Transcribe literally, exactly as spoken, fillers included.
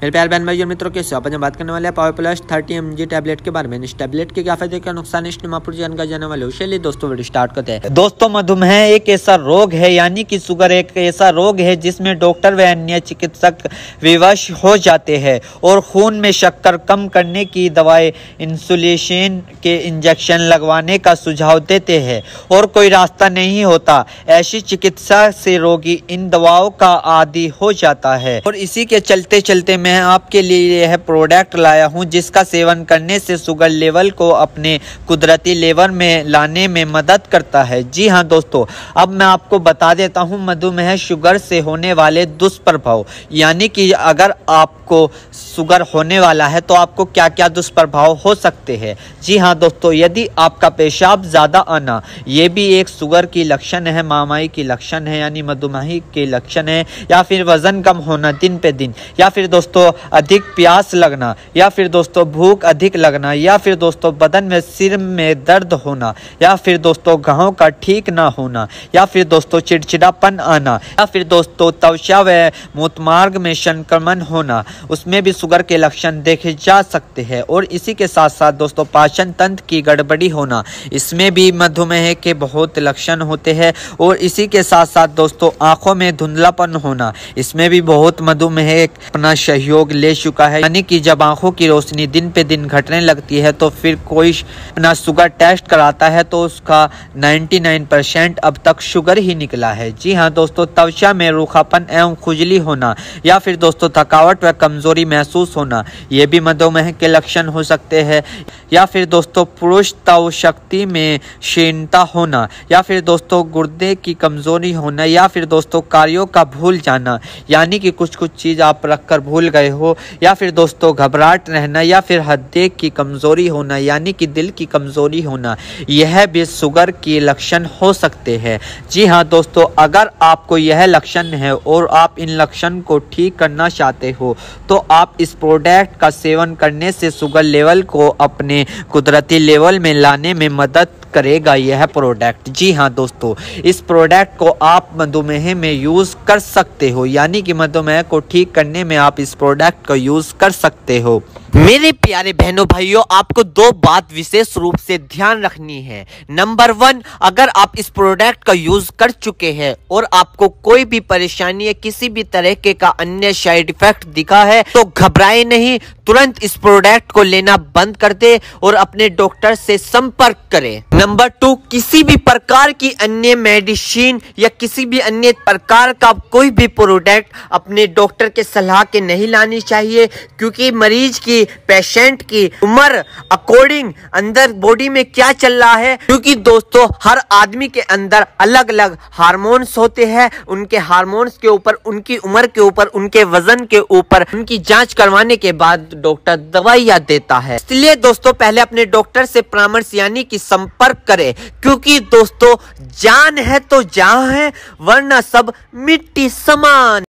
मेरे प्यारे बहन भाइयों मित्रों, कैसे आप? बात करने वाले हैं power plus thirty M G tablet के बारे में। इस टैबलेट के क्या फायदे क्या नुकसान इस निमापुर जानकारी जाने वाले हो। चलिए दोस्तों वीडियो स्टार्ट करते हैं। दोस्तों, मधुमेह एक ऐसा रोग है, यानी कि शुगर एक ऐसा रोग है जिसमें डॉक्टर व अन्य चिकित्सक विवश हो जाते हैं और खून में शक्कर कम करने की दवाएं, इंसुलिन के इंजेक्शन लगवाने का सुझाव देते हैं और कोई रास्ता नहीं होता। ऐसी चिकित्सा से रोगी इन दवाओं का आदी हो जाता है और इसी के चलते चलते मैं आपके लिए यह प्रोडक्ट लाया हूं, जिसका सेवन करने से शुगर लेवल को अपने कुदरती लेवल में लाने में मदद करता है। जी हां दोस्तों, अब मैं आपको बता देता हूं मधुमेह शुगर से होने वाले दुष्प्रभाव, यानी कि अगर आपको शुगर होने वाला है तो आपको क्या क्या दुष्प्रभाव हो सकते हैं। जी हां दोस्तों, यदि आपका पेशाब ज्यादा आना, ये भी एक शुगर की लक्षण है, महामारी की लक्षण है, यानी मधुमेह के लक्षण है। या फिर वजन कम होना दिन पे दिन, या फिर दोस्तों अधिक प्यास लगना, या फिर दोस्तों भूख अधिक लगना, या फिर दोस्तों बदन में सिर में दर्द होना, या फिर दोस्तों घाव का ठीक ना होना, या फिर दोस्तों चिड़चिड़ापन आना, या फिर दोस्तों त्वचा व मूत्रमार्ग में संक्रमण होना, उसमें भी शुगर के लक्षण देखे जा सकते हैं। और इसी के साथ साथ दोस्तों पाचन तंत्र की गड़बड़ी होना, इसमें भी मधुमेह के बहुत लक्षण होते हैं। और इसी के साथ साथ दोस्तों आंखों में धुंधलापन होना, इसमें भी बहुत मधुमेह अपना सहयोग ले चुका है, यानी कि जब आंखों की रोशनी दिन पे दिन घटने लगती है तो फिर कोई अपना शुगर टेस्ट कराता है तो उसका निन्यानवे परसेंट अब तक शुगर ही निकला है। जी हाँ दोस्तों, त्वचा में रूखापन एवं खुजली होना, या फिर दोस्तों थकावट व कमजोरी महसूस होना, ये भी मधुमेह के लक्षण हो सकते हैं। या फिर दोस्तों पुरुष तव शक्ति में क्षीणता होना, या फिर दोस्तों गुर्दे की कमजोरी होना, या फिर दोस्तों कार्यों का भूल जाना, यानी कि कुछ कुछ चीज आप रखकर भूल गए हो, या फिर दोस्तों घबराहट रहना, या फिर हृदय की कमजोरी होना, यानी कि दिल की कमजोरी होना, यह भी शुगर के लक्षण हो सकते हैं। जी हाँ दोस्तों, अगर आपको यह लक्षण है और आप इन लक्षण को ठीक करना चाहते हो तो आप इस प्रोडक्ट का सेवन करने से शुगर लेवल को अपने कुदरती लेवल में लाने में मदद करेगा यह प्रोडक्ट। जी हाँ दोस्तों, इस प्रोडक्ट को आप मधुमेह में यूज कर सकते हो, यानी कि मधुमेह को ठीक करने में आप इस प्रोडक्ट को यूज कर सकते हो। मेरे प्यारे बहनों भाइयों, आपको दो बात विशेष रूप से ध्यान रखनी है। नंबर वन, अगर आप इस प्रोडक्ट का यूज कर चुके हैं और आपको कोई भी परेशानी या किसी भी तरह के का अन्य साइड इफेक्ट दिखा है तो घबराए नहीं, तुरंत इस प्रोडक्ट को लेना बंद कर दे और अपने डॉक्टर से संपर्क करें। नंबर टू, किसी भी प्रकार की अन्य मेडिसिन या किसी भी अन्य प्रकार का कोई भी प्रोडक्ट अपने डॉक्टर के सलाह के नहीं लानी चाहिए, क्योंकि मरीज की, पेशेंट की उम्र अकॉर्डिंग अंदर बॉडी में क्या चल रहा है, क्योंकि दोस्तों हर आदमी के अंदर अलग अलग हार्मोन्स होते हैं। उनके हार्मोन्स के ऊपर, उनकी उम्र के ऊपर, उनके वजन के ऊपर उनकी जांच करवाने के बाद डॉक्टर दवाइयां देता है। इसलिए दोस्तों पहले अपने डॉक्टर से परामर्श यानी कि संपर्क करें, क्योंकि दोस्तों जान है तो जहां है, वरना सब मिट्टी समान।